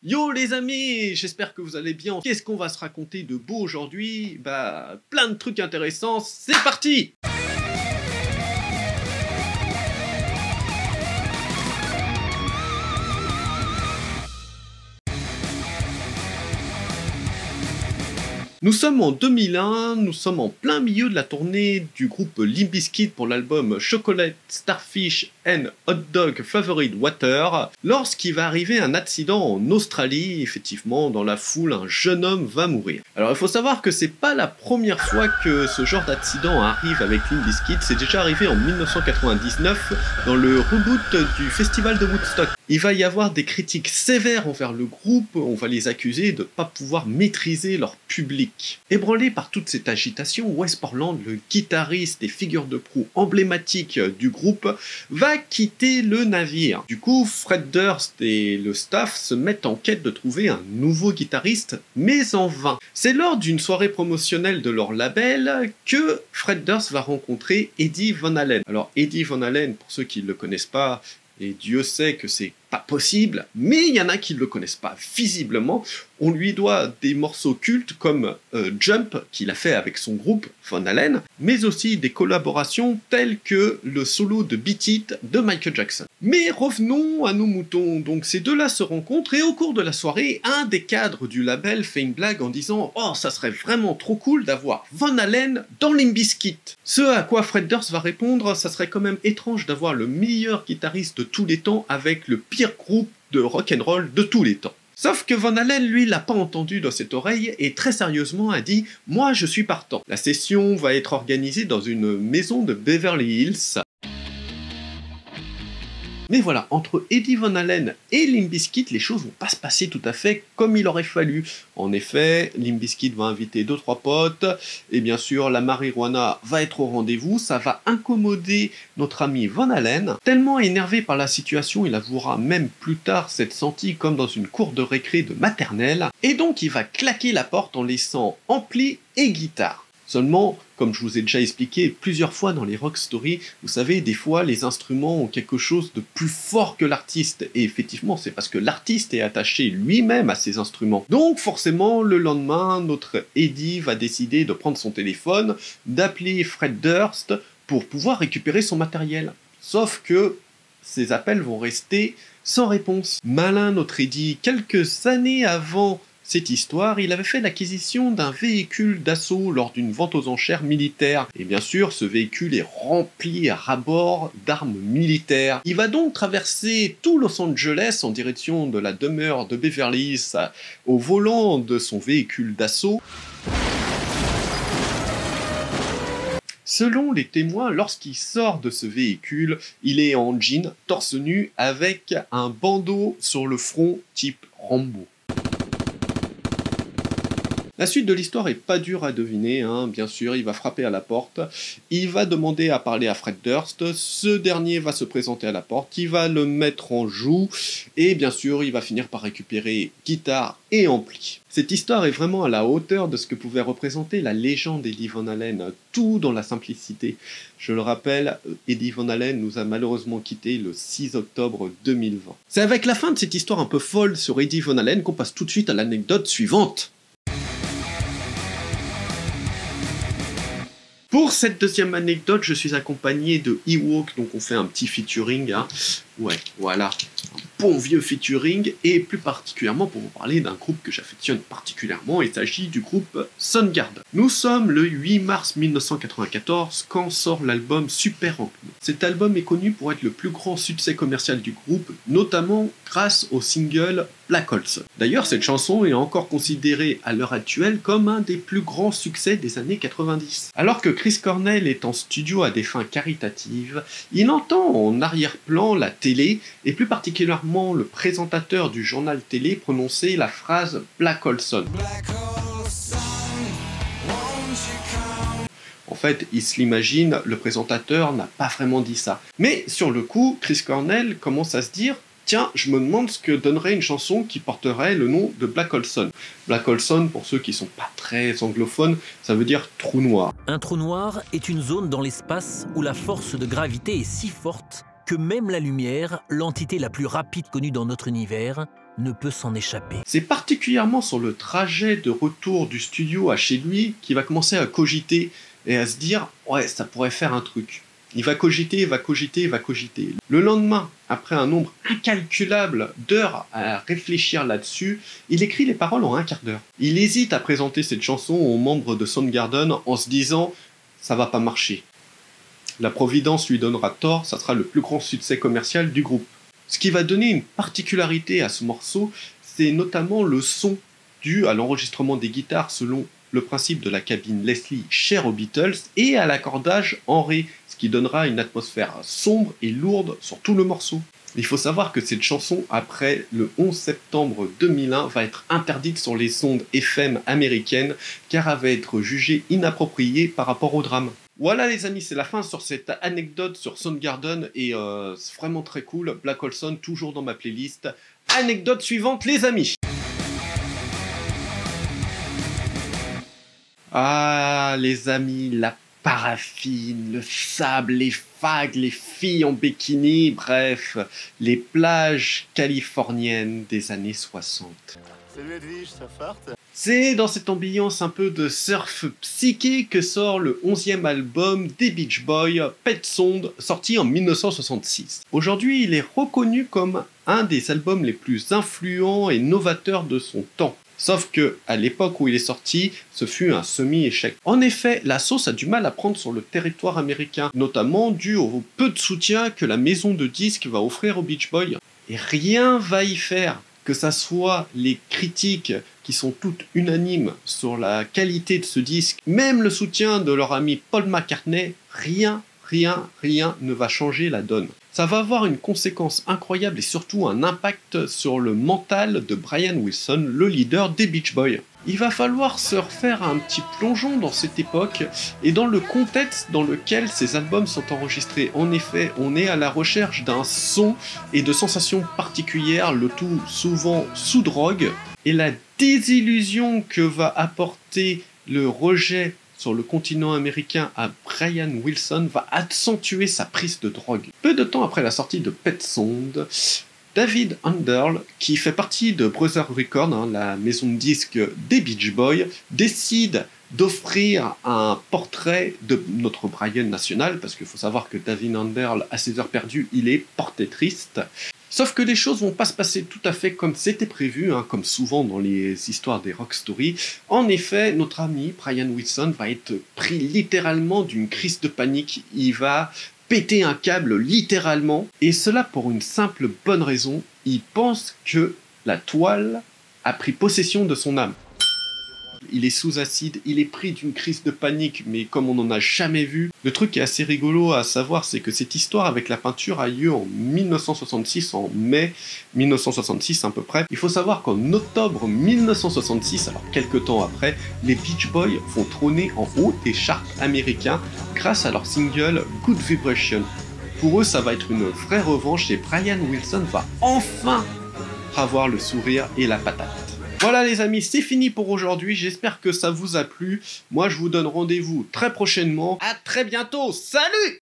Yo les amis, j'espère que vous allez bien. Qu'est-ce qu'on va se raconter de beau aujourd'hui? Bah, plein de trucs intéressants, c'est parti! Nous sommes en 2001, nous sommes en plein milieu de la tournée du groupe Limp Bizkit pour l'album Chocolate, Starfish and Hot Dog Flavored Water, lorsqu'il va arriver un accident en Australie. Effectivement, dans la foule, un jeune homme va mourir. Alors il faut savoir que c'est pas la première fois que ce genre d'accident arrive avec Limp Bizkit, c'est déjà arrivé en 1999 dans le reboot du festival de Woodstock. Il va y avoir des critiques sévères envers le groupe, on va les accuser de ne pas pouvoir maîtriser leur public. Ébranlé par toute cette agitation, Wes Borland, le guitariste et figure de proue emblématique du groupe, va quitter le navire. Du coup, Fred Durst et le staff se mettent en quête de trouver un nouveau guitariste, mais en vain. C'est lors d'une soirée promotionnelle de leur label que Fred Durst va rencontrer Eddie Van Halen. Alors Eddie Van Halen, pour ceux qui ne le connaissent pas, et Dieu sait que c'est pas possible, mais il y en a qui ne le connaissent pas visiblement. On lui doit des morceaux cultes comme Jump, qu'il a fait avec son groupe Van Halen, mais aussi des collaborations telles que le solo de Beat It de Michael Jackson. Mais revenons à nos moutons. Donc ces deux-là se rencontrent et au cours de la soirée, un des cadres du label fait une blague en disant « Oh, ça serait vraiment trop cool d'avoir Van Halen dans Limp Bizkit ». Ce à quoi Fred Durst va répondre « Ça serait quand même étrange d'avoir le meilleur guitariste de tous les temps avec le pire groupe de rock'n'roll de tous les temps ». Sauf que Van Halen, lui, l'a pas entendu dans cette oreille et très sérieusement a dit « Moi, je suis partant ». La session va être organisée dans une maison de Beverly Hills. Mais voilà, entre Eddie Van Halen et Limp Bizkit, les choses vont pas se passer tout à fait comme il aurait fallu. En effet, Limp Bizkit va inviter 2-3 potes, et bien sûr, la marijuana va être au rendez-vous, ça va incommoder notre ami Van Halen. Tellement énervé par la situation, il avouera même plus tard s'être senti comme dans une cour de récré de maternelle, et donc il va claquer la porte en laissant ampli et guitare. Seulement, comme je vous ai déjà expliqué plusieurs fois dans les Rock Stories, vous savez, des fois, les instruments ont quelque chose de plus fort que l'artiste. Et effectivement, c'est parce que l'artiste est attaché lui-même à ses instruments. Donc, forcément, le lendemain, notre Eddie va décider de prendre son téléphone, d'appeler Fred Durst pour pouvoir récupérer son matériel. Sauf que ces appels vont rester sans réponse. Malin, notre Eddie, quelques années avant cette histoire, il avait fait l'acquisition d'un véhicule d'assaut lors d'une vente aux enchères militaire. Et bien sûr, ce véhicule est rempli à ras-bord d'armes militaires. Il va donc traverser tout Los Angeles en direction de la demeure de Beverly Hills au volant de son véhicule d'assaut. Selon les témoins, lorsqu'il sort de ce véhicule, il est en jean, torse nu, avec un bandeau sur le front type Rambo. La suite de l'histoire est pas dure à deviner, hein. Bien sûr, il va frapper à la porte, il va demander à parler à Fred Durst, ce dernier va se présenter à la porte, il va le mettre en joue, et bien sûr, il va finir par récupérer guitare et ampli. Cette histoire est vraiment à la hauteur de ce que pouvait représenter la légende Eddie Van Halen, tout dans la simplicité. Je le rappelle, Eddie Van Halen nous a malheureusement quittés le 6 octobre 2020. C'est avec la fin de cette histoire un peu folle sur Eddie Van Halen qu'on passe tout de suite à l'anecdote suivante. Pour cette deuxième anecdote, je suis accompagné de Ewok, donc on fait un petit featuring, hein. Ouais, voilà, un bon vieux featuring, et plus particulièrement pour vous parler d'un groupe que j'affectionne particulièrement, il s'agit du groupe Soundgarden. Nous sommes le 8 mars 1994 quand sort l'album Super Anthem. Cet album est connu pour être le plus grand succès commercial du groupe, notamment grâce au single Black Hole Sun. D'ailleurs, cette chanson est encore considérée à l'heure actuelle comme un des plus grands succès des années 90. Alors que Chris Cornell est en studio à des fins caritatives, il entend en arrière-plan la télé, et plus particulièrement le présentateur du journal télé prononcer la phrase Black Hole Sun. En fait, il se l'imagine, le présentateur n'a pas vraiment dit ça. Mais sur le coup, Chris Cornell commence à se dire « Tiens, je me demande ce que donnerait une chanson qui porterait le nom de Black Hole Sun ». Black Hole Sun, pour ceux qui sont pas très anglophones, ça veut dire trou noir. Un trou noir est une zone dans l'espace où la force de gravité est si forte que même la lumière, l'entité la plus rapide connue dans notre univers, ne peut s'en échapper. C'est particulièrement sur le trajet de retour du studio à chez lui qu'il va commencer à cogiter et à se dire « ouais, ça pourrait faire un truc ». Il va cogiter, il va cogiter, il va cogiter. Le lendemain, après un nombre incalculable d'heures à réfléchir là-dessus, il écrit les paroles en un quart d'heure. Il hésite à présenter cette chanson aux membres de Soundgarden en se disant « ça va pas marcher ». La Providence lui donnera tort, ça sera le plus grand succès commercial du groupe. Ce qui va donner une particularité à ce morceau, c'est notamment le son dû à l'enregistrement des guitares selon le principe de la cabine Leslie chère aux Beatles et à l'accordage en Ré, ce qui donnera une atmosphère sombre et lourde sur tout le morceau. Il faut savoir que cette chanson, après le 11 septembre 2001, va être interdite sur les ondes FM américaines car elle va être jugée inappropriée par rapport au drame. Voilà les amis, c'est la fin sur cette anecdote sur Soundgarden et c'est vraiment très cool. Black Olson toujours dans ma playlist. Anecdote suivante les amis. Ah les amis, la paraffine, le sable, les vagues, les filles en bikini, bref, les plages californiennes des années 60. Salut Edwige, ça farte? C'est dans cette ambiance un peu de surf psyché que sort le 11e album des Beach Boys, Pet Sound, sorti en 1966. Aujourd'hui, il est reconnu comme un des albums les plus influents et novateurs de son temps. Sauf que, à l'époque où il est sorti, ce fut un semi-échec. En effet, la sauce a du mal à prendre sur le territoire américain, notamment dû au peu de soutien que la maison de disques va offrir aux Beach Boys. Et rien va y faire, que ça soit les critiques qui sont toutes unanimes sur la qualité de ce disque, même le soutien de leur ami Paul McCartney, rien ne va changer la donne. Ça va avoir une conséquence incroyable et surtout un impact sur le mental de Brian Wilson, le leader des Beach Boys. Il va falloir se refaire un petit plongeon dans cette époque et dans le contexte dans lequel ces albums sont enregistrés. En effet, on est à la recherche d'un son et de sensations particulières, le tout souvent sous drogue, et la désillusion que va apporter le rejet sur le continent américain à Brian Wilson va accentuer sa prise de drogue. Peu de temps après la sortie de Pet Sound, David Underl, qui fait partie de Brother Records, la maison de disques des Beach Boys, décide d'offrir un portrait de notre Brian national, parce qu'il faut savoir que David Underl, à ses heures perdues, il est portrait-triste. Sauf que les choses vont pas se passer tout à fait comme c'était prévu, comme souvent dans les histoires des rock stories. En effet, notre ami Brian Wilson va être pris littéralement d'une crise de panique. Il va péter un câble littéralement, et cela pour une simple bonne raison. Il pense que la toile a pris possession de son âme. Il est sous acide, il est pris d'une crise de panique, mais comme on n'en a jamais vu. Le truc qui est assez rigolo à savoir, c'est que cette histoire avec la peinture a lieu en 1966, en mai 1966 à peu près. Il faut savoir qu'en octobre 1966, alors quelques temps après, les Beach Boys vont trôner en haut des charts américains grâce à leur single Good Vibration. Pour eux, ça va être une vraie revanche et Brian Wilson va enfin avoir le sourire et la patate. Voilà les amis, c'est fini pour aujourd'hui, j'espère que ça vous a plu. Moi je vous donne rendez-vous très prochainement. À très bientôt, salut!